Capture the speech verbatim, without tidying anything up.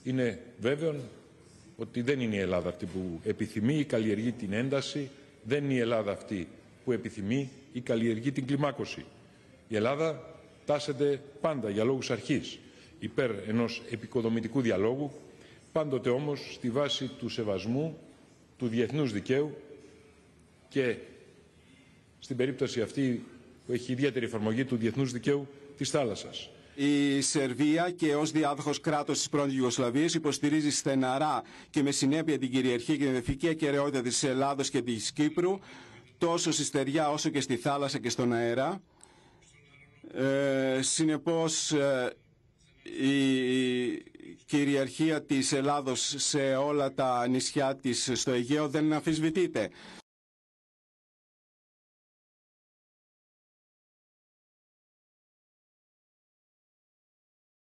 Είναι βέβαιο ότι δεν είναι η Ελλάδα αυτή που επιθυμεί ή καλλιεργεί την ένταση, δεν είναι η Ελλάδα αυτή που επιθυμεί ή καλλιεργεί την κλιμάκωση. Η Ελλάδα τάσσεται πάντα για λόγους αρχής υπέρ ενός επικοδομητικού διαλόγου, πάντοτε όμως στη βάση του σεβασμού του διεθνούς δικαίου και στην περίπτωση αυτή που έχει ιδιαίτερη εφαρμογή του διεθνούς δικαίου της θάλασσας. Η Σερβία και ως διάδοχος κράτος της πρώην Ιουγκοσλαβίας υποστηρίζει στεναρά και με συνέπεια την κυριαρχία και την εδαφική ακεραιότητα της Ελλάδος και της Κύπρου, τόσο στη στεριά όσο και στη θάλασσα και στον αέρα. Ε, συνεπώς, ε, η κυριαρχία της Ελλάδος σε όλα τα νησιά της στο Αιγαίο δεν αμφισβητείται.